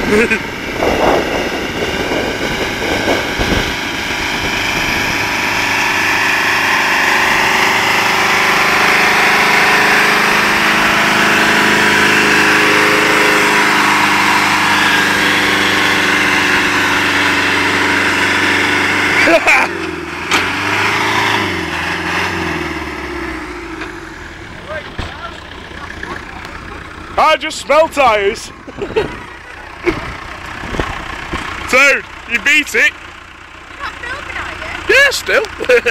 I just smell tyres. Toad, you beat it. You're not filming, are you? Yeah, still.